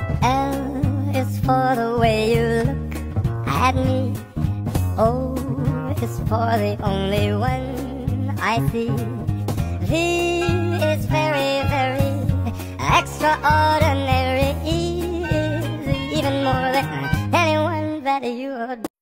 L is for the way you look at me. O is for the only one I see. V is very, very extraordinary. E is even more than anyone that you adore.